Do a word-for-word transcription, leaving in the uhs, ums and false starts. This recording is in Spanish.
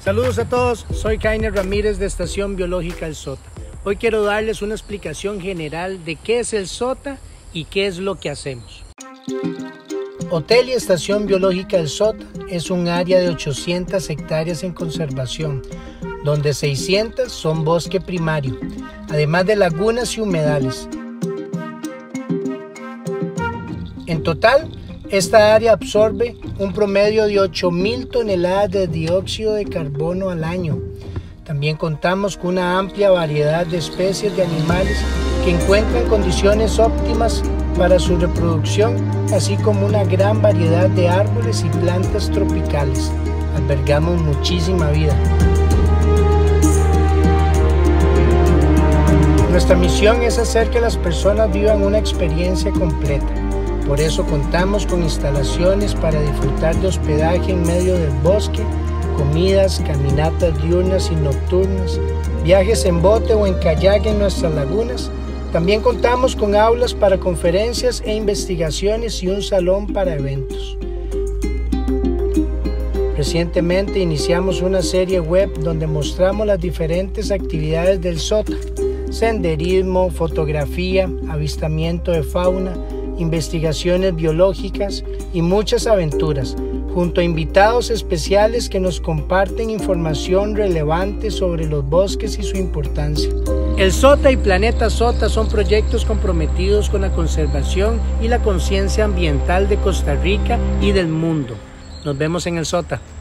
Saludos a todos, soy Kainer Ramírez de Estación Biológica El Sota. Hoy quiero darles una explicación general de qué es el Sota y qué es lo que hacemos. Hotel y Estación Biológica El Sota es un área de ochocientas hectáreas en conservación, donde seiscientas son bosque primario, además de lagunas y humedales. En total, esta área absorbe un promedio de ocho mil toneladas de dióxido de carbono al año. También contamos con una amplia variedad de especies de animales que encuentran condiciones óptimas para su reproducción, así como una gran variedad de árboles y plantas tropicales. Albergamos muchísima vida. Nuestra misión es hacer que las personas vivan una experiencia completa. Por eso contamos con instalaciones para disfrutar de hospedaje en medio del bosque, comidas, caminatas diurnas y nocturnas, viajes en bote o en kayak en nuestras lagunas. También contamos con aulas para conferencias e investigaciones y un salón para eventos. Recientemente iniciamos una serie web donde mostramos las diferentes actividades del Sota: senderismo, fotografía, avistamiento de fauna, investigaciones biológicas y muchas aventuras, junto a invitados especiales que nos comparten información relevante sobre los bosques y su importancia. El Sota y Planeta Sota son proyectos comprometidos con la conservación y la conciencia ambiental de Costa Rica y del mundo. Nos vemos en el Sota.